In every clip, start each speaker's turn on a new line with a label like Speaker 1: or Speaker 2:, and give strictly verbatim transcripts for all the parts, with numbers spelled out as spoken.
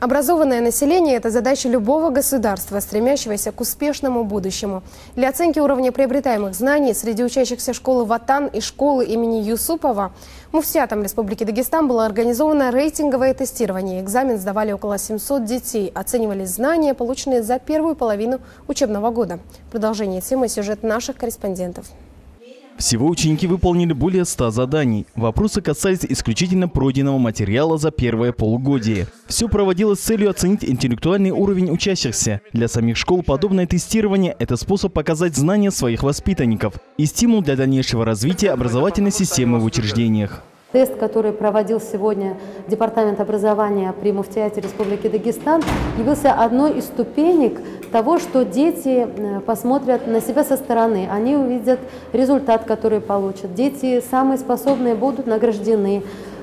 Speaker 1: Образованное население – это задача любого государства, стремящегося к успешному будущему. Для оценки уровня приобретаемых знаний среди учащихся школы Ватан и школы имени Юсупова муфтиятом Республики Дагестан было организовано рейтинговое тестирование. Экзамен сдавали около семисот детей. Оценивались знания, полученные за первую половину учебного года. Продолжение темы — сюжет наших корреспондентов.
Speaker 2: Всего ученики выполнили более ста заданий. Вопросы касались исключительно пройденного материала за первое полугодие. Все проводилось с целью оценить интеллектуальный уровень учащихся. Для самих школ подобное тестирование – это способ показать знания своих воспитанников и стимул для дальнейшего развития образовательной системы в учреждениях.
Speaker 3: Тест, который проводил сегодня Департамент образования при муфтияте Республики Дагестан, явился одной из ступенек того, что дети посмотрят на себя со стороны. Они увидят результат, который получат. Дети самые способные будут награждены.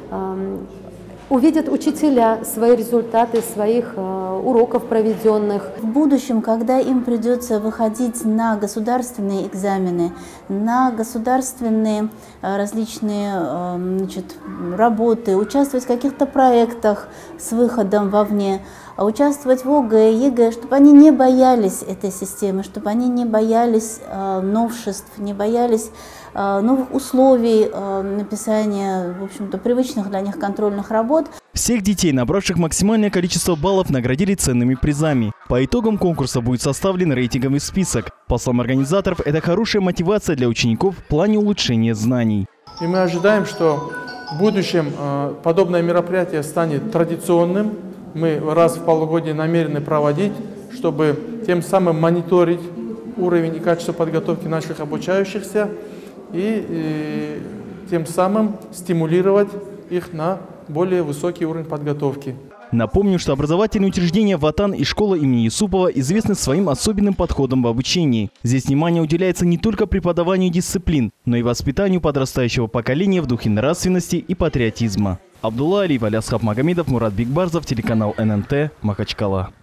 Speaker 3: Увидят учителя свои результаты своих э, уроков проведенных.
Speaker 4: В будущем, когда им придется выходить на государственные экзамены, на государственные э, различные э, значит, работы, участвовать в каких-то проектах с выходом вовне, участвовать в ОГЭ, ЕГЭ, чтобы они не боялись этой системы, чтобы они не боялись э, новшеств, не боялись э, новых условий э, написания, в общем-то, привычных для них контрольных работ.
Speaker 2: Всех детей, набравших максимальное количество баллов, наградили ценными призами. По итогам конкурса будет составлен рейтинговый список. По словам организаторов, это хорошая мотивация для учеников в плане улучшения знаний.
Speaker 5: И мы ожидаем, что в будущем э, подобное мероприятие станет традиционным. Мы раз в полугодие намерены проводить, чтобы тем самым мониторить уровень и качество подготовки наших обучающихся и, и тем самым стимулировать их на более высокий уровень подготовки.
Speaker 2: Напомню, что образовательные учреждения Ватан и школа имени Юсупова известны своим особенным подходом в обучении. Здесь внимание уделяется не только преподаванию дисциплин, но и воспитанию подрастающего поколения в духе нравственности и патриотизма. Абдулла Алиев, Алиасхаб Магомедов, Мурат Бигбарзов, телеканал эн эн тэ, Махачкала.